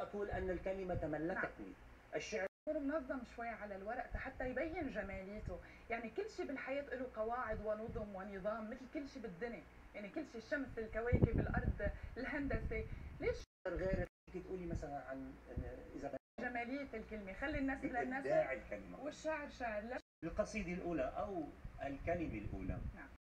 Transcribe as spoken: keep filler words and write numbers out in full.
أقول أن الكلمة تملكتني. نعم. الشعر منظم شوي على الورق حتى يبين جماليته، يعني كل شيء بالحياة له قواعد ونظم ونظام مثل كل شيء بالدنيا، يعني كل شيء الشمس، الكواكب، الأرض، الهندسة. ليش غير تقولي مثلا عن إذا جمالية الكلمة، خلي الناس إلى الناس إبداع الكلمة والشعر شعر. القصيدة الأولى أو الكلمة الأولى. نعم.